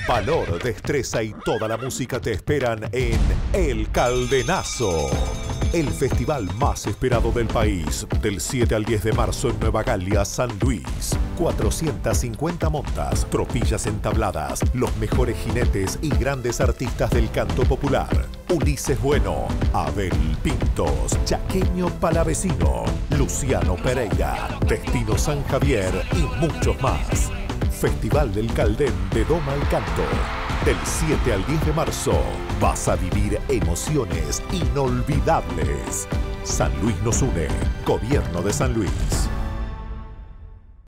Valor, destreza y toda la música te esperan en El Caldenazo, el festival más esperado del país, del 7 al 10 de marzo en Nueva Galia, San Luis. 450 montas, tropillas entabladas, los mejores jinetes y grandes artistas del canto popular. Ulises Bueno, Abel Pintos, Chaqueño Palavecino, Luciano Pereira, Destino San Javier y muchos más. Festival del Caldén de Doma al Canto. Del 7 al 10 de marzo vas a vivir emociones inolvidables. San Luis nos une. Gobierno de San Luis.